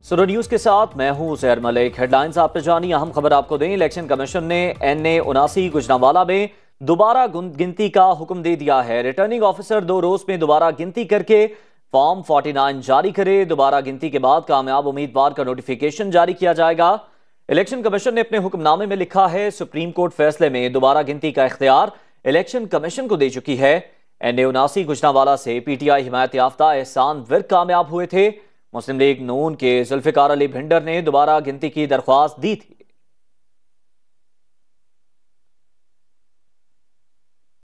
सुनो न्यूज के साथ मैं हूं ज़हर मलिक। हेडलाइंस आपने जानी, अहम खबर आपको दें। इलेक्शन कमीशन ने NA 79 गुजरांवाला में दोबारा गिनती का हुक्म दे दिया है। रिटर्निंग ऑफिसर 2 रोज में दोबारा गिनती करके फॉर्म 49 जारी करे। दोबारा गिनती के बाद कामयाब उम्मीदवार का नोटिफिकेशन जारी किया जाएगा। इलेक्शन कमीशन ने अपने हुक्मनामे में लिखा है, सुप्रीम कोर्ट फैसले में दोबारा गिनती का इख्तियार इलेक्शन कमीशन को दे चुकी है। NA 79 गुजरांवाला से PTI हिमायत याफ्ता एहसान विर्क कामयाब हुए थे। मुस्लिम लीग नून के जुल्फिकार अली भिंडर ने दोबारा गिनती की दरख्वास्त दी थी।